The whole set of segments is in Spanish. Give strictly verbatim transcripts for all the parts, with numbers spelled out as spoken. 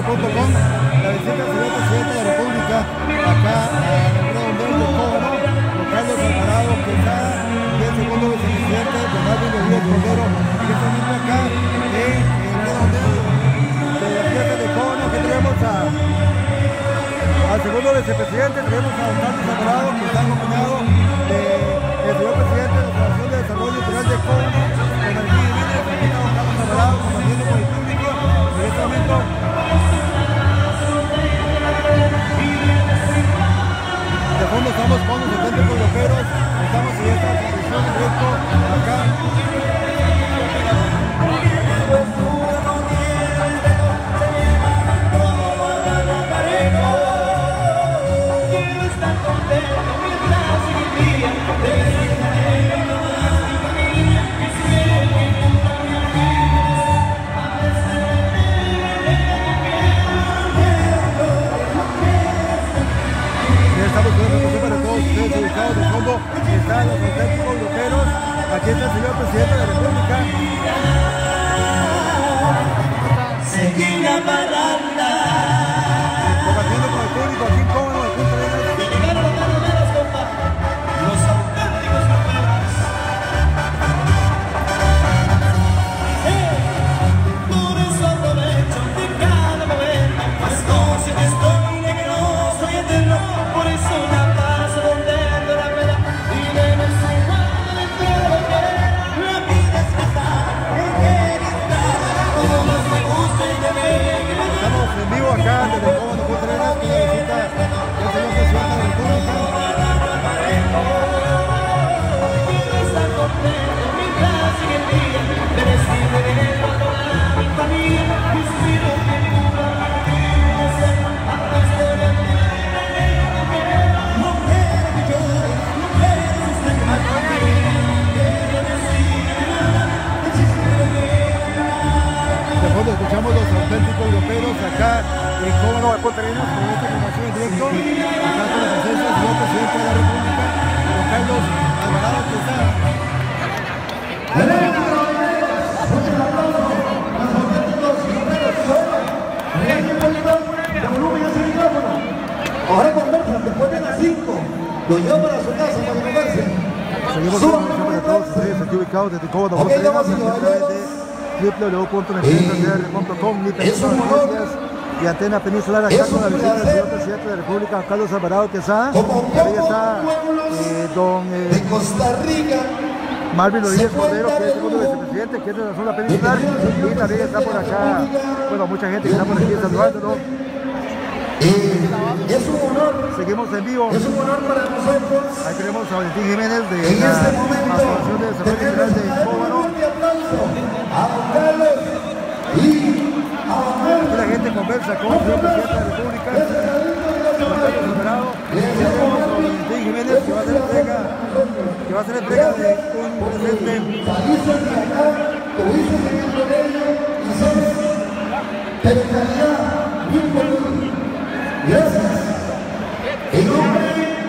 punto com, la visita del señor presidente de la República acá en el redondel de Cóbano, con Carlos Alvarado Quesada y el segundo vicepresidente don Marvin Rodríguez Cordero, y este momento acá en el redondel de la fiesta de Cóbano. Aquí tenemos a, al segundo vicepresidente, tenemos a don Carlos Alvarado, que está acompañado del señor presidente de la Federación de Desarrollo Integral de Cóbano, con el Jiménez. Aquí está don Carlos Alvarado compartiendo con el público en este momento. De fondo estamos con los auténticos loqueros, estamos en esta transmisión en directo acá. Estamos con una cosa para todos ustedes ubicados de fondo. Están los auténticos loqueros. Aquí está el señor presidente de la República. Seguí la parranda. Compartiendo con el público aquí en Cóbano, el punto de vista. Llegaron los verdaderos, compa. Los auténticos loqueros. Eh, por eso aprovecho de cada momento, pues consciente que estoy de que no soy eterno. Por eso la paso donde ando la pena y de no ser nada de todo lo que la vida es pasar, porque está como más me gusta y de mí. Estamos en vivo acá desde Cóbano, punto de vista, que visita el señor presidente de la República. Quiero estar contento mientras sigue el día, de decirle de él a toda mi familia, mis hijos que nunca ser a tu historia de De fondo escuchamos los auténticos loqueros acá en Cóbano, a punto de vista, con esta información en directo. Acá con la presencia del señor presidente de la República, don Carlos Alvarado Quesada. Ahora conversan, después de las cinco, lo llevo para su casa para conversen. Seguimos con la información para todos ustedes aquí ubicados desde Cóbano, punto de vista, a través de w w w punto mercedes punto com, y Antena Peninsular, acá con la visita del señor presidente de la República, Carlos Alvarado Quesada. Ahí está eh, don eh, de Costa Rica. Marvin Rodríguez Cordero, que es el segundo vicepresidente, que es de la zona peninsular, y también está por acá, bueno, mucha gente que está por aquí saludándolo. Eh, es un honor, Seguimos en vivo. es un honor para nosotros. Ahí tenemos a Valentín Jiménez de En la este momento, Asociación de Desarrollo Integral de Cóbano. un fuerte aplauso a don Carlos y a don Aquí la gente conversa con el señor presidente de la República, con Carlos Alvarado. Y tenemos a Valentín Jiménez, que va a hacer entrega, que va a hacer entrega de un presente. países de acá, tuviste seguir con ellos y sos de calidad, bien conmigo. Gracias. En nombre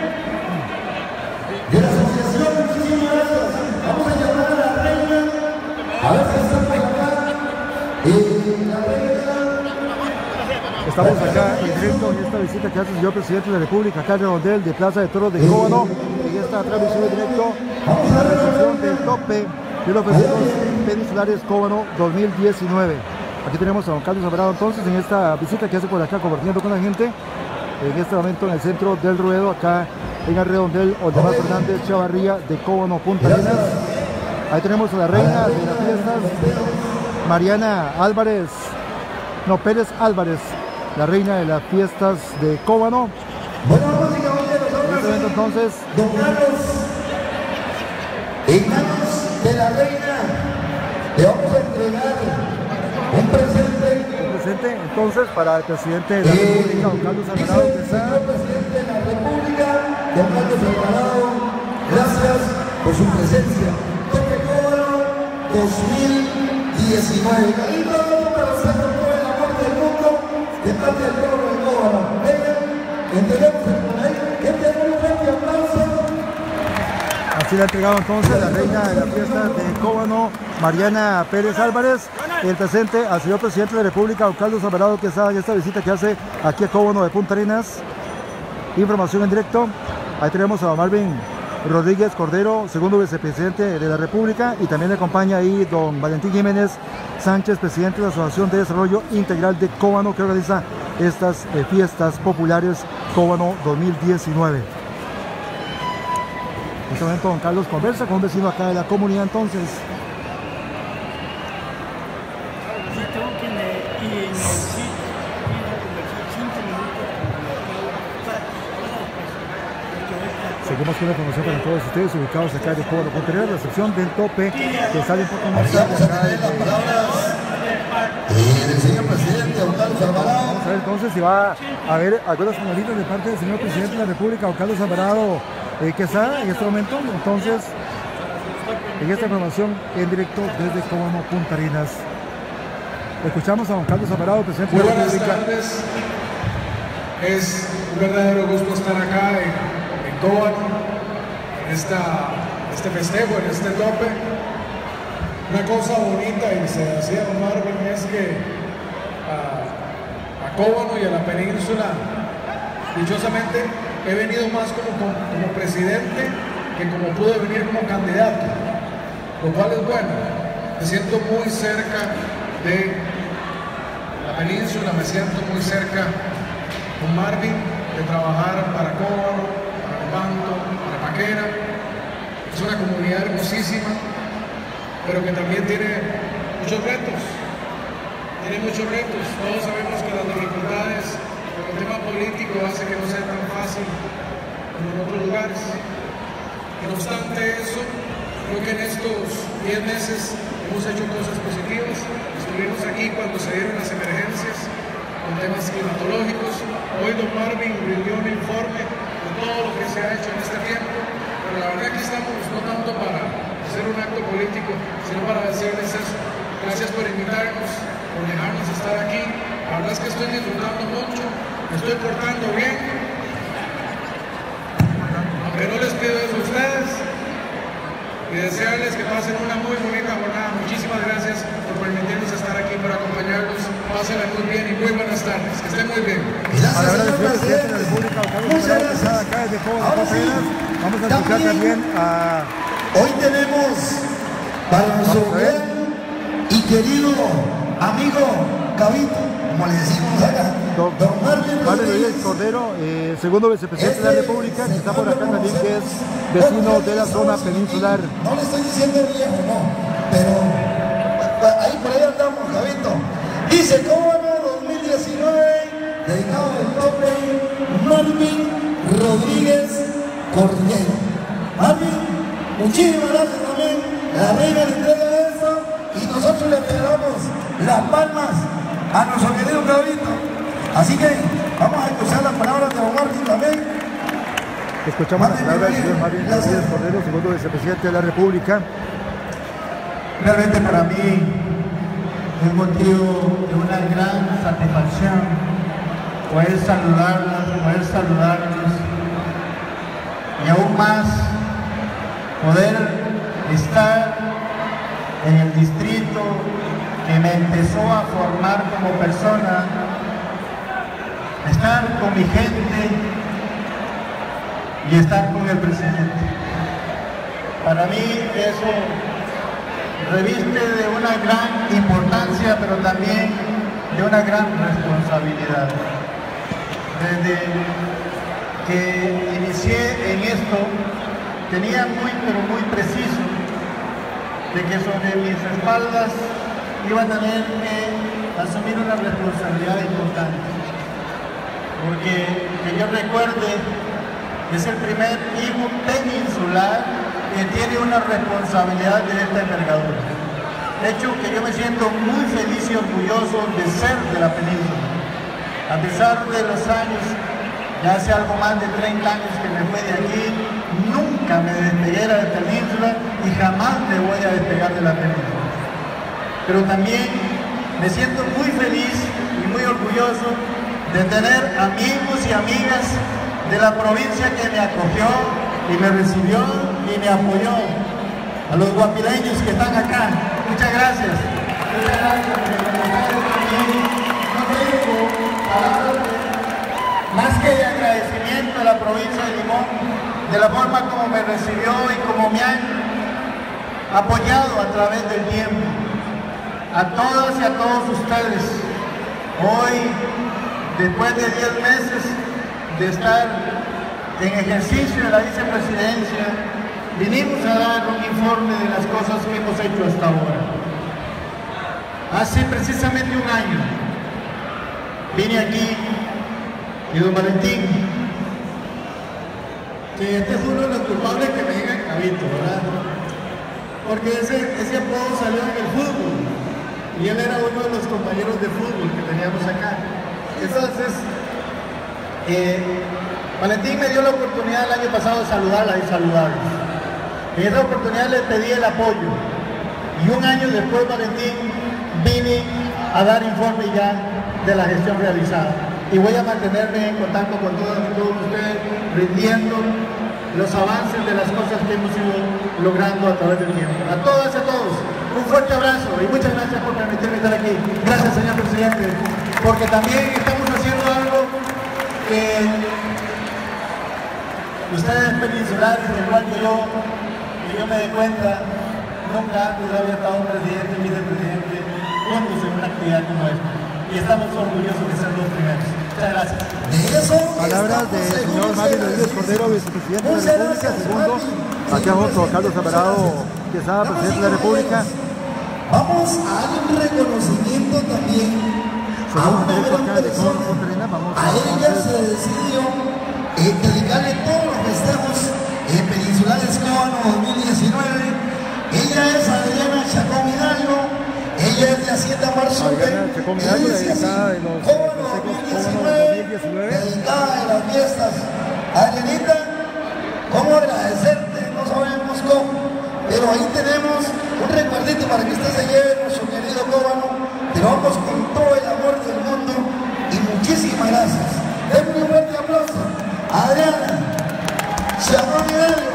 de la asociación, muchísimas gracias. Vamos a llamar a la reina, a ver si está por acá. Eh, la reina. Estamos acá en directo en esta visita que hace el señor presidente de la República, acá en Redondel de Plaza de Toros de Cóbano, en esta transmisión en directo, la recepción del tope de los festejos peninsulares Cóbano dos mil diecinueve. Aquí tenemos a don Carlos Alvarado entonces en esta visita que hace por acá compartiendo con la gente, en este momento en el centro del ruedo, acá en el redondel Oldemar Fernández Chavarría de Cóbano, Punta Arenas. Ahí tenemos a la reina de las fiestas, Mariana Álvarez, no, Pérez Álvarez, la reina de las fiestas de Cóbano. Bueno, vamos a caballeros, En ahora este momento sí. entonces, Don Carlos, en manos de la reina, le vamos a entregar un presente. presente entonces para el presidente de la República, don Carlos Alvarado Quesada. Señor presidente de la República, don Carlos Alvarado, gracias por su presencia. Toque Cóbano dos mil diecinueve. Y todo para hacer todo el amor del mundo de parte del pueblo de Cóbano. Venga, entregamos el por ahí. Que te den un fuerte aplauso. Así Así le ha entregado entonces la reina de la fiesta de Cóbano, Mariana Pérez Álvarez, el presente al señor presidente de la República, don Carlos Alvarado, que está en esta visita que hace aquí a Cóbano de Punta Arenas. Información en directo. Ahí tenemos a don Marvin Rodríguez Cordero, segundo vicepresidente de la República, y también le acompaña ahí don Valentín Jiménez Sánchez, presidente de la Asociación de Desarrollo Integral de Cóbano, que organiza estas eh, fiestas populares Cóbano dos mil diecinueve. En este momento don Carlos conversa con un vecino acá de la comunidad entonces. Sí, tengo que me, y en el sitio, conversar cinco minutos Seguimos con la información para todos ustedes ubicados acá de Cóbano, Punta Arenas, la sección del tope que sale un poco más tarde acá de... del señor presidente, don Carlos Alvarado. Vamos a ver entonces si va a haber algunas señoritas de parte del señor presidente de la República, don Carlos Alvarado, eh, que está en este momento. Entonces, en esta información en directo desde Cóbano, Punta Arenas. Escuchamos a don Carlos Alvarado, presidente Muy de la buenas República. tardes. Es un verdadero gusto estar acá en, en Cóbano, en esta, este festejo, en este tope. Una cosa bonita, y se decía don Marvin, es que a, a Cóbano y a la península, dichosamente, he venido más como, como, como presidente que como pude venir como candidato, lo cual es bueno. Me siento muy cerca de la península, me siento muy cerca con Marvin de trabajar para Cóbano, para el Banco, para Paquera. Es una comunidad hermosísima, pero que también tiene muchos retos, tiene muchos retos. Todos sabemos que las dificultades con el tema político hace que no sea tan fácil como en otros lugares. Y no obstante eso, creo que en estos diez meses hemos hecho cosas positivas. Estuvimos aquí cuando se dieron las emergencias con temas climatológicos. Hoy don Marvin rindió un informe de todo lo que se ha hecho en este tiempo, pero la verdad que estamos no tanto para hacer un acto político, sino para decirles eso. Gracias por invitarnos, por dejarnos estar aquí. La verdad es que estoy disfrutando mucho, me estoy portando bien, aunque no les pido eso a ustedes, y desearles que pasen una muy bonita jornada. Muchísimas gracias por permitirnos estar aquí, por acompañarnos. Pásenla muy bien y muy buenas tardes, que estén muy bien. Gracias, Ahora el señor señor presidente de la presidente. República, don Carlos Muchas Alvarado, que está gracias. acá desde Cóbano, Ahora Punta sí, Arenas. Vamos a escuchar también, también a... hoy tenemos para nuestro Vamos a ver. gran y querido amigo Cabito, como le decimos acá, Don, don Marvin Marvin Rodríguez Rodríguez. Cordero, eh, segundo vicepresidente de la República, que está por acá también, que es vecino de la zona peninsular. No le estoy diciendo viejo, no, pero ahí por ahí andamos, Javito. Dice Cóbano dos mil diecinueve, dedicado al tope, Marvin Rodríguez Cordero. Marvin, muchísimas gracias también. La reina le entrega eso y nosotros le regalamos las palmas a nuestro querido Cabito. Así que vamos a escuchar las palabras de don Martín también. Escuchamos las Marvin, palabras del señor bienvenido. Marvin Gracias. Rodríguez Cordero, segundo vicepresidente de la República. Realmente para mí es motivo de una gran satisfacción poder saludarlas, poder saludarlos y aún más poder estar en el distrito que me empezó a formar como persona, estar con mi gente y estar con el presidente. Para mí eso reviste de una gran importancia, pero también de una gran responsabilidad. Desde que inicié en esto, tenía muy, pero muy preciso de que sobre mis espaldas iba a tener que asumir una responsabilidad importante. Porque que yo recuerde, es el primer hijo peninsular que tiene una responsabilidad de esta envergadura. De hecho, que yo me siento muy feliz y orgulloso de ser de la península. A pesar de los años, ya hace algo más de treinta años que me fui de aquí, nunca me despegué de la península y jamás me voy a despegar de la península. Pero también me siento muy feliz y muy orgulloso de tener amigos y amigas de la provincia que me acogió y me recibió y y me apoyó. A los guapileños que están acá, muchas gracias. Muchas gracias. No tengo palabras más que de agradecimiento a la provincia de Limón, de la forma como me recibió y como me han apoyado a través del tiempo. A todas y a todos ustedes, hoy, después de diez meses de estar en ejercicio de la vicepresidencia, vinimos a dar un informe de las cosas que hemos hecho hasta ahora. Hace precisamente un año vine aquí y don Valentín, que este es uno de los culpables que me digan Cabito, ¿verdad? Porque ese, ese apodo salió en el fútbol y él era uno de los compañeros de fútbol que teníamos acá. Entonces, eh, Valentín me dio la oportunidad el año pasado de saludarla y saludarlos. En esa oportunidad le pedí el apoyo y un año después, Valentín, vine a dar informe ya de la gestión realizada y voy a mantenerme en contacto con todos, todos ustedes, rindiendo los avances de las cosas que hemos ido logrando a través del tiempo. A todas y a todos, un fuerte abrazo y muchas gracias por permitirme estar aquí. Gracias, señor presidente, porque también estamos haciendo algo que ustedes peninsulares, igual que yo, que yo me dé cuenta, nunca antes había estado un presidente y vicepresidente juntos en una actividad como esta. Y estamos orgullosos de ser los primeros. Muchas gracias. Palabras del señor Marvin Rodríguez Cordero, vicepresidente de la República. Segundo, aquí junto a Carlos Alvarado Quesada, presidente de la República. Vamos a dar un reconocimiento también a una gran persona. A ella se decidió eh, dedicarle todos los festejos eh, peninsulares Cóbano dos mil diecinueve. Ella es Adriana Chacón Hidalgo. Ella es de Hacienda Marzute. Adriana Chacón Hidalgo, dedicada de los Cóbano dos mil diecinueve, dedicada de las fiestas. Adrianita, ¿cómo agradecerte? No sabemos cómo, pero ahí tenemos un recuerdito para que usted se lleve nuestro querido Cóbano. Te lo vamos con todo el amor del mundo y muchísimas gracias. Denme un fuerte aplauso a Adriana Chacón Hidalgo.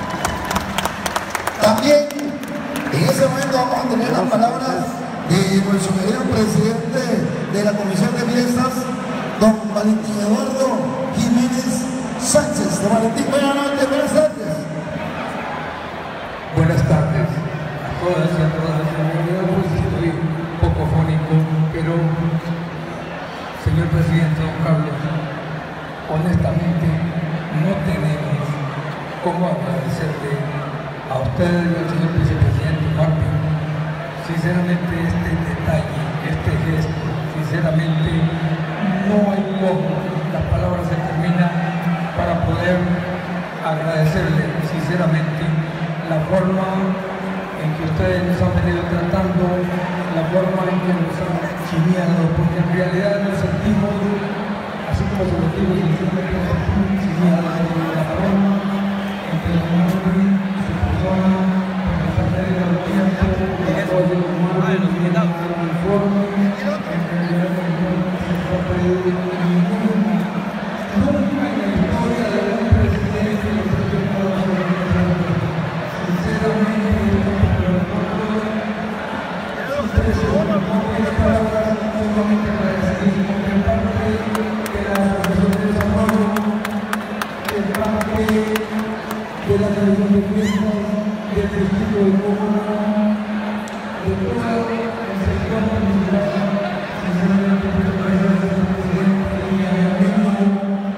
También en ese momento vamos a tener las palabras de nuestro querido presidente de la Comisión de Fiestas, don Valentín Eduardo Jiménez Sánchez. Don Valentín, buenas noches, buenas tardes. Buenas tardes a todas y a todas. Pues estoy un poco fónico, pero señor presidente don Carlos, honestamente no tenemos cómo agradecerle a ustedes y al señor vicepresidente Martín. Sinceramente este detalle, este gesto, sinceramente no hay cómo, las palabras se terminan para poder agradecerle sinceramente la forma en que ustedes nos han venido tratando, la forma en que nos han chineado, porque en realidad nos sentimos, así como se sentimos, sinceramente nos sentimos chineados de la forma en que nos han venido su persona, por nuestra pérdida de tiempo, por el humano, el uniforme, en realidad no se está perdiendo ninguna, nunca en la historia de un presidente nos ha tocado sobre nosotros. Sinceramente, palabras sumamente agradecidas de parte de la Asociación de Desarrollo, de parte de la Comisión de Fiestas, del Distrito de Cóbano, de todo el sector peninsular. Sinceramente, muchas gracias, señor presidente, y a mi amigo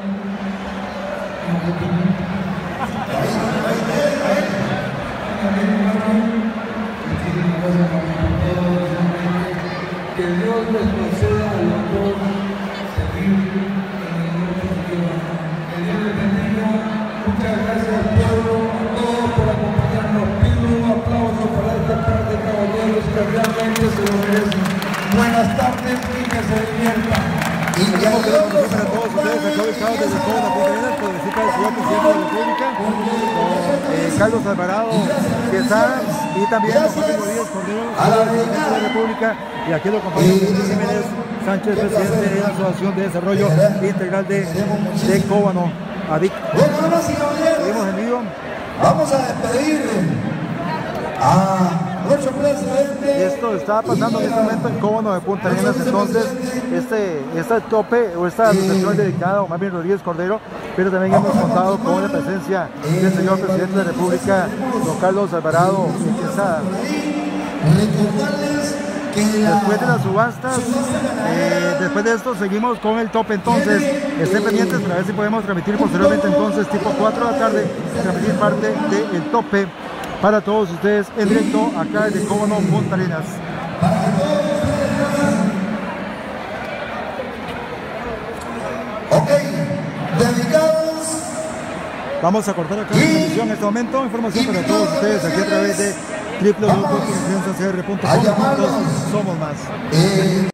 que Dios les conceda a los dos seguir en el norte de Cóbano. Que Dios les bendiga. Muchas gracias, pueblo, a todos por acompañarnos. Pido un aplauso para esta par de caballeros que realmente se lo merecen. Buenas tardes y que se diviertan. Y ya nos vemos a todos ustedes acá ubicados desde toda la Punta Arenas por visita del señor presidente de la República, eh, Carlos Alvarado Quesada, y también don Marvin Rodríguez Cordero, presidente de la República, y aquí lo acompaña Jesús Jiménez Sánchez, presidente de la Asociación de Desarrollo Integral de, de Cóbano, A D I C. Seguimos en vivo. Vamos a despedir a nuestro presidente. Esto está pasando en este momento en Cóbano de Punta Arenas. Entonces, este, este tope o esta asociación es dedicada a Omar Bin Rodríguez Cordero, pero también hemos contado con la presencia del señor presidente de la República, don Carlos Alvarado Quesada. Recordarles que la... Después de las subastas, eh, después de esto seguimos con el tope. Entonces estén pendientes para ver si podemos transmitir posteriormente, entonces tipo cuatro de la tarde, transmitir parte del tope para todos ustedes en directo acá de Cóbano, Punta Arenas. Ok, dedicados. Vamos a cortar acá la transmisión en este momento. Información para todos ustedes aquí a través de w w w punto confianza c r punto com. Somos más.